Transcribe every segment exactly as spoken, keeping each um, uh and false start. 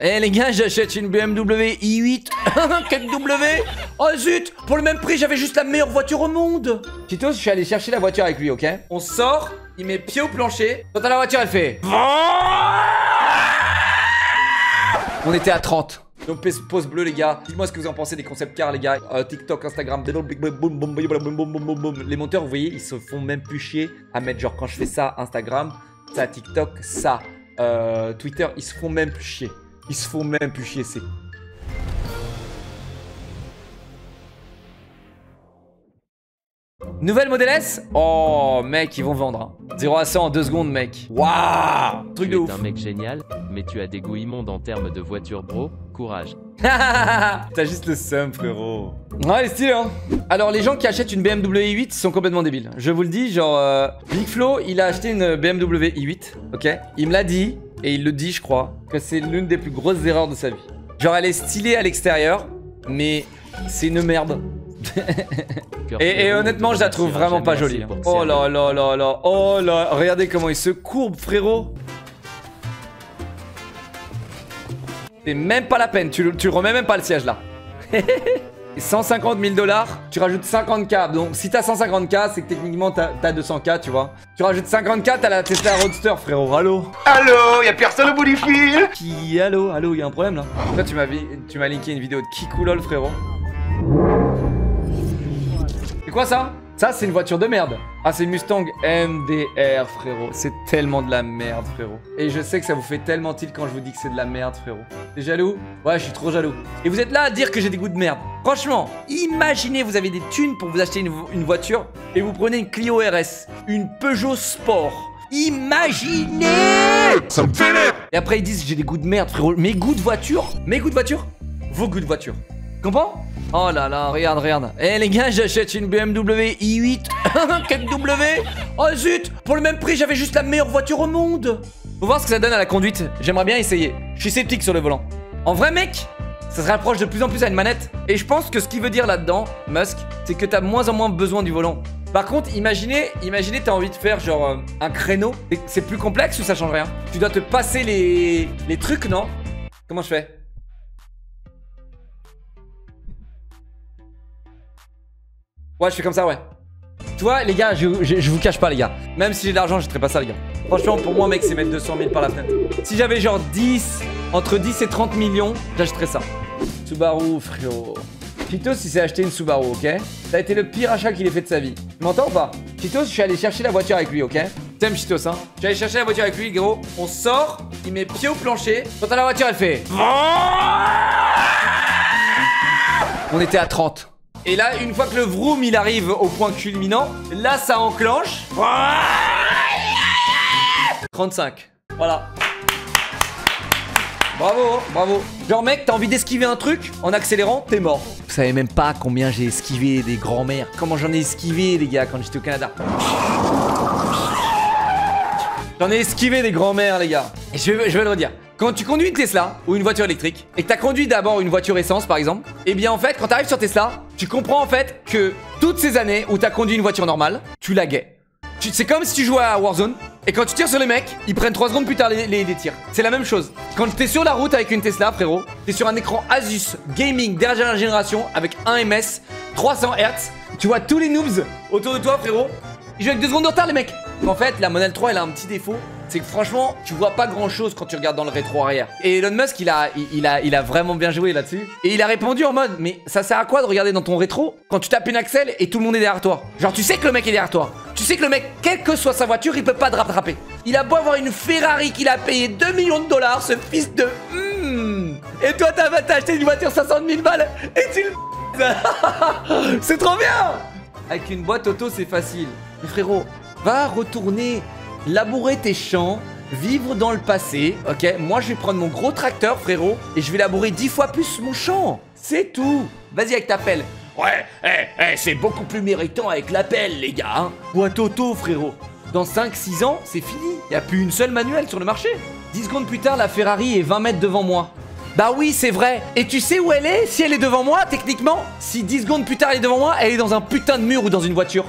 Eh les gars, j'achète une B M W i huit quatre W. Oh zut, pour le même prix, j'avais juste la meilleure voiture au monde. Tito, je suis allé chercher la voiture avec lui, ok? On sort, il met pied au plancher. Quand la voiture, elle fait... On était à trente. Donc pause bleue les gars. Dites-moi ce que vous en pensez des concept cars les gars. euh, TikTok, Instagram. Les monteurs vous voyez ils se font même plus chier à mettre genre quand je fais ça Instagram, ça TikTok, ça euh, Twitter. Ils se font même plus chier. Ils se font même plus chier c'est... Nouvelle Model S. Oh mec ils vont vendre hein. zéro à cent en deux secondes mec. Waouh. Truc de ouf. Tu es un mec génial, mais tu as des goûts immondes en termes de voiture bro. Courage. T'as juste le seum frérot. Ouais elle est stylée hein. Alors les gens qui achètent une B M W i huit sont complètement débiles. Je vous le dis genre euh, Big Flo il a acheté une B M W i huit. Ok. Il me l'a dit et il le dit je crois que c'est l'une des plus grosses erreurs de sa vie. Genre elle est stylée à l'extérieur mais c'est une merde. et, et honnêtement je la trouve vraiment pas jolie. Oh là là là là. Oh là. Regardez comment il se courbe frérot. C'est même pas la peine, tu, tu remets même pas le siège là. cent cinquante mille dollars, tu rajoutes cinquante K. Donc si t'as cent cinquante K, c'est que techniquement t'as deux cents K, tu vois. Tu rajoutes cinquante K, t'as la Tesla Roadster, frérot. Allô? Allô? Y'a personne au bout du fil? Qui? Allô? Allô? Y'a un problème là? Toi, tu m'as tu m'as linké une vidéo de Kikoulol, frérot. C'est quoi ça? Ça, c'est une voiture de merde. Ah, c'est une Mustang M D R, frérot. C'est tellement de la merde, frérot. Et je sais que ça vous fait tellement tilt quand je vous dis que c'est de la merde, frérot. T'es jaloux? Ouais, je suis trop jaloux. Et vous êtes là à dire que j'ai des goûts de merde. Franchement, imaginez, vous avez des thunes pour vous acheter une, une voiture et vous prenez une Clio R S, une Peugeot Sport. Imaginez! Ça me fait rire! Et après, ils disent que j'ai des goûts de merde, frérot. Mes goûts de voiture? Mes goûts de voiture? Vos goûts de voiture. Comprends? Oh là là, regarde, regarde. Eh les gars, j'achète une B M W i huit quatre W. Oh zut, pour le même prix, j'avais juste la meilleure voiture au monde. Faut voir ce que ça donne à la conduite. J'aimerais bien essayer. Je suis sceptique sur le volant. En vrai, mec, ça se rapproche de plus en plus à une manette. Et je pense que ce qu'il veut dire là-dedans, Musk, c'est que t'as de moins en moins besoin du volant. Par contre, imaginez, imaginez, t'as envie de faire genre euh, un créneau. C'est plus complexe ou ça change rien? Tu dois te passer les, les trucs, non? Comment je fais? Ouais, je fais comme ça, ouais. Tu vois, les gars, je, je, je vous cache pas, les gars. Même si j'ai de l'argent, je ferais pas ça, les gars. Franchement, pour moi, mec, c'est mettre deux cent mille par la fenêtre. Si j'avais genre dix, entre dix et trente millions, j'achèterais ça. Subaru, frérot. Chitos, il s'est acheté une Subaru, ok? Ça a été le pire achat qu'il ait fait de sa vie. Tu m'entends ou pas? Chitos, je suis allé chercher la voiture avec lui, ok? T'aimes Chitos, hein? Je suis allé chercher la voiture avec lui, gros. On sort, il met pied au plancher. Quand la voiture, elle fait... On était à trente. Et là, une fois que le vroom il arrive au point culminant, là ça enclenche. trente-cinq. Voilà. Bravo, bravo. Genre mec, t'as envie d'esquiver un truc en accélérant, t'es mort. Vous savez même pas combien j'ai esquivé des grands-mères. Comment j'en ai esquivé les gars quand j'étais au Canada. J'en ai esquivé des grands-mères les gars. Et je vais, je vais le redire. Quand tu conduis une Tesla ou une voiture électrique et que tu as conduit d'abord une voiture essence par exemple, et bien en fait quand tu arrives sur Tesla, tu comprends en fait que toutes ces années où tu as conduit une voiture normale, tu laguais. C'est comme si tu jouais à Warzone et quand tu tires sur les mecs, ils prennent trois secondes plus tard les, les, les tirs. C'est la même chose. Quand tu es sur la route avec une Tesla frérot, tu es sur un écran Asus Gaming dernière génération avec un M S, trois cents hertz. Tu vois tous les noobs autour de toi frérot. Ils jouent avec deux secondes de retard les mecs. En fait la Model trois elle a un petit défaut. C'est que franchement, tu vois pas grand chose quand tu regardes dans le rétro arrière. Et Elon Musk, il a, il, il a, il a vraiment bien joué là-dessus. Et il a répondu en mode, mais ça sert à quoi de regarder dans ton rétro quand tu tapes une axelle et tout le monde est derrière toi? Genre, tu sais que le mec est derrière toi. Tu sais que le mec, quelle que soit sa voiture, il peut pas te rattraper. Il a beau avoir une Ferrari qu'il a payé deux millions de dollars, ce fils de... Mmh. Et toi, t'as acheté une voiture soixante mille balles et tu le... C'est trop bien. Avec une boîte auto, c'est facile. Mais frérot, va retourner... labourer tes champs, vivre dans le passé, ok? Moi, je vais prendre mon gros tracteur, frérot, et je vais labourer dix fois plus mon champ. C'est tout. Vas-y avec ta pelle. Ouais, hey, hey, c'est beaucoup plus méritant avec la pelle, les gars. Hein? Boîte auto, frérot. Dans cinq six ans, c'est fini. Il n'y a plus une seule manuelle sur le marché. dix secondes plus tard, la Ferrari est vingt mètres devant moi. Bah oui, c'est vrai. Et tu sais où elle est? Si elle est devant moi, techniquement, si dix secondes plus tard elle est devant moi, elle est dans un putain de mur ou dans une voiture.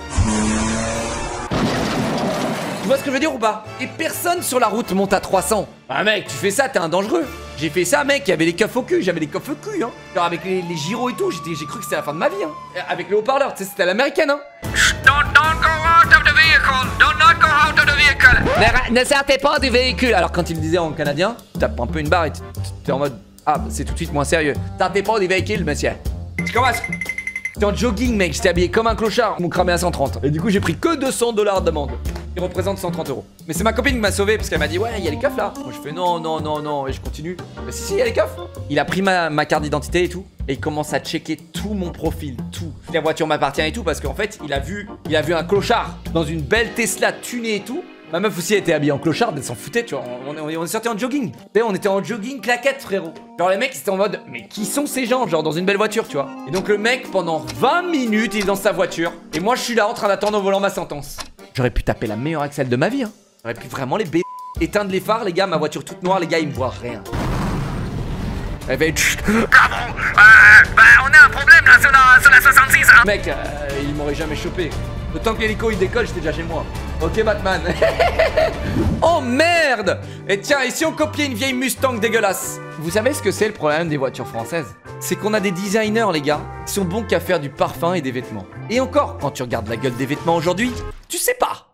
Tu vois ce que je veux dire ou pas? Et personne sur la route monte à trois cents. Ah mec, tu fais ça, t'es un dangereux. J'ai fait ça, mec, il y avait les keufs au cul, j'avais les keufs au cul, hein. Genre avec les, les gyros et tout, j'ai cru que c'était la fin de ma vie, hein. Avec le haut-parleur, tu sais, c'était à l'américaine, hein. Don't, don't go out of the vehicle. Do not go out of the vehicle. Ne, ne sortez pas du véhicule. Alors quand il le disait en canadien, tu tapes un peu une barre et tu es en mode, ah, c'est tout de suite moins sérieux. Sortez pas du véhicule, monsieur. Je commence. J'étais en jogging, mec, j'étais habillé comme un clochard. Ils m'ont cramé à cent trente. Et du coup, j'ai pris que deux cents dollars d'amende. Qui représente cent trente euros. Mais c'est ma copine qui m'a sauvé parce qu'elle m'a dit, ouais, il y a les keufs là. Moi, je fais non, non, non, non. Et je continue. Mais si, si, il y a les keufs. Il a pris ma, ma carte d'identité et tout. Et il commence à checker tout mon profil, tout. La voiture m'appartient et tout parce qu'en fait, il a vu, il a vu un clochard dans une belle Tesla tunée et tout. Ma meuf aussi était habillée en clochard, elle s'en foutait, tu vois. On, on, on est sorti en jogging. Tu sais, on était en jogging claquette, frérot. Genre, les mecs, ils étaient en mode, mais qui sont ces gens? Genre, dans une belle voiture, tu vois. Et donc, le mec, pendant vingt minutes, il est dans sa voiture. Et moi, je suis là en train d'attendre au volant ma sentence. J'aurais pu taper la meilleure Axel de ma vie, hein. J'aurais pu vraiment les b. Éteindre les phares, les gars, ma voiture toute noire, les gars, ils me voient rien. Elle fait. Bravo. Euh, bah, on a un problème là sur la, sur la soixante-six. Hein. Mec, euh, il m'aurait jamais chopé. Le temps que l'hélico il décolle, j'étais déjà chez moi. Ok, Batman. Oh merde. Et tiens, et si on copiait une vieille Mustang dégueulasse? Vous savez ce que c'est le problème des voitures françaises? C'est qu'on a des designers, les gars, qui sont bons qu'à faire du parfum et des vêtements. Et encore, quand tu regardes la gueule des vêtements aujourd'hui, tu sais pas.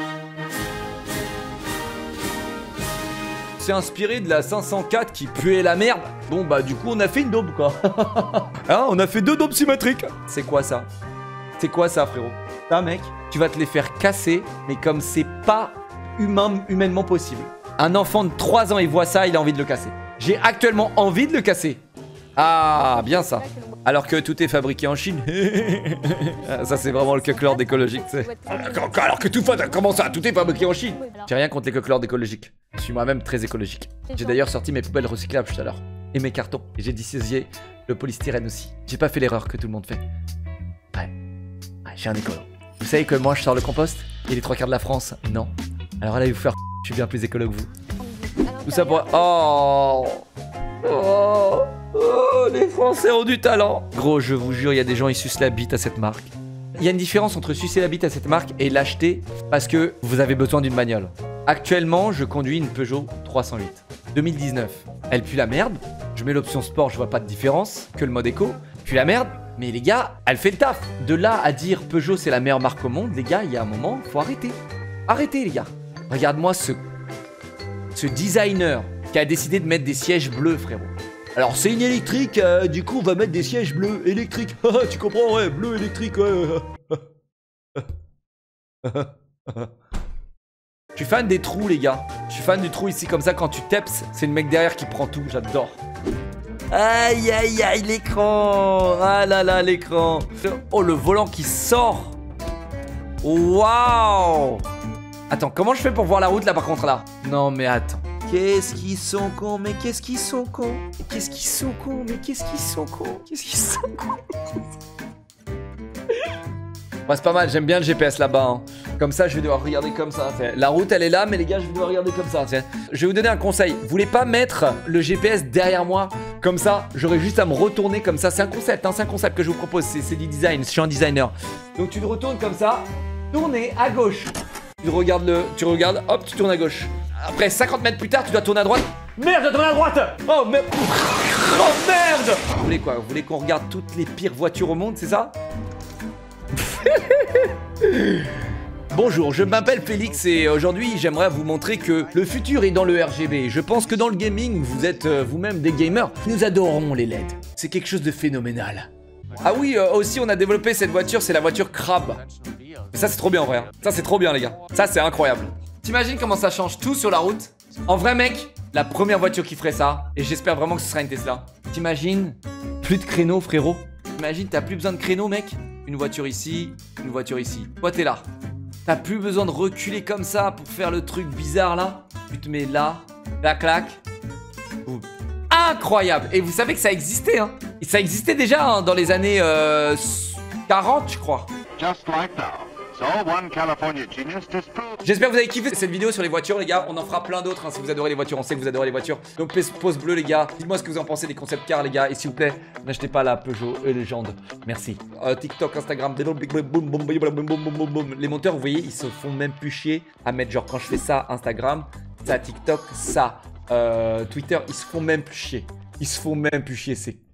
C'est inspiré de la cinq cent quatre qui puait la merde. Bon bah du coup on a fait une daube quoi. Hein, on a fait deux daubes symétriques. C'est quoi ça? C'est quoi ça, frérot? Ça, mec, tu vas te les faire casser, mais comme c'est pas humain, humainement possible. Un enfant de trois ans, il voit ça, il a envie de le casser. J'ai actuellement envie de le casser. Ah, bien ça. Alors que tout est fabriqué en Chine. Ça, c'est vraiment le coquelord écologique, tu sais. Alors que tout fait, comment ça? Tout est fabriqué en Chine. J'ai rien contre les coquelords écologiques. Je suis moi-même très écologique. J'ai d'ailleurs sorti mes poubelles recyclables tout à l'heure. Et mes cartons. Et j'ai dissocié le polystyrène aussi. J'ai pas fait l'erreur que tout le monde fait. Ouais. Ouais, j'ai un écolo. Vous savez que moi, je sors le compost et les trois quarts de la France, non. Alors allez vous faire je suis bien plus écolo que vous. Tout ça pour... Oh Oh Oh, les Français ont du talent. Gros, je vous jure, il y a des gens, ils sucent la bite à cette marque. Il y a une différence entre sucer la bite à cette marque et l'acheter parce que vous avez besoin d'une bagnole. Actuellement, je conduis une Peugeot trois cent huit. deux mille dix-neuf. Elle pue la merde. Je mets l'option sport, je vois pas de différence que le mode éco. Pue la merde. Mais les gars, elle fait le taf. De là à dire Peugeot, c'est la meilleure marque au monde, les gars, il y a un moment, faut arrêter. Arrêtez, les gars. Regarde-moi ce... Ce designer qui a décidé de mettre des sièges bleus, frérot. Alors c'est une électrique, euh, du coup on va mettre des sièges bleus électriques. Tu comprends, ouais, bleu électrique, ouais. Je suis fan des trous, les gars. Je suis fan du trou ici, comme ça quand tu teps, c'est le mec derrière qui prend tout, j'adore. Aïe aïe aïe, l'écran. Ah là là, l'écran. Oh, le volant qui sort. Waouh. Attends, comment je fais pour voir la route là par contre là? Non mais attends. Qu'est-ce qu'ils sont cons, mais qu'est-ce qu'ils sont cons? Qu'est-ce qu'ils sont cons, mais qu'est-ce qu'ils sont cons? Qu'est-ce qu'ils sont cons? Ouais, c'est pas mal, j'aime bien le G P S là-bas. Hein. Comme ça, je vais devoir regarder comme ça. La route, elle est là, mais les gars, je vais devoir regarder comme ça. T'sais. Je vais vous donner un conseil. Vous voulez pas mettre le G P S derrière moi? Comme ça, j'aurai juste à me retourner comme ça. C'est un concept, hein, c'est un concept que je vous propose. C'est du design, je suis un designer. Donc tu te retournes comme ça, tourner à gauche. Tu regardes le... Tu regardes, hop, tu tournes à gauche. Après cinquante mètres plus tard, tu dois tourner à droite. Merde, je dois tourner à droite. Oh merde. Oh merde. Vous voulez quoi? Vous voulez qu'on regarde toutes les pires voitures au monde, c'est ça? Bonjour, je m'appelle Félix et aujourd'hui j'aimerais vous montrer que le futur est dans le R G B. Je pense que dans le gaming, vous êtes euh, vous-même des gamers. Nous adorons les L E D. C'est quelque chose de phénoménal. Ah oui, euh, aussi on a développé cette voiture, c'est la voiture Crab. Et ça c'est trop bien en vrai. Hein. Ça c'est trop bien les gars. Ça c'est incroyable. T'imagines comment ça change tout sur la route? En vrai mec, la première voiture qui ferait ça, et j'espère vraiment que ce sera une Tesla. T'imagines? Plus de créneaux frérot. T'imagines, t'as plus besoin de créneaux mec. Une voiture ici, une voiture ici. Toi t'es là. T'as plus besoin de reculer comme ça pour faire le truc bizarre là. Tu te mets là, clac clac. Ouh. Incroyable. Et vous savez que ça existait hein. Et ça existait déjà hein, dans les années euh, quarante je crois. Just like now. So one California genius disproved. J'espère que vous avez kiffé cette vidéo sur les voitures les gars. On en fera plein d'autres hein, si vous adorez les voitures. On sait que vous adorez les voitures. Donc pouce bleu les gars. Dites-moi ce que vous en pensez des concept cars les gars. Et s'il vous plaît, n'achetez pas la Peugeot et légende. Merci. Euh, TikTok, Instagram. Les monteurs vous voyez ils se font même plus chier à mettre genre quand je fais ça Instagram, ça TikTok, ça Euh, Twitter, ils se font même plus chier. Ils se font même plus chier, c'est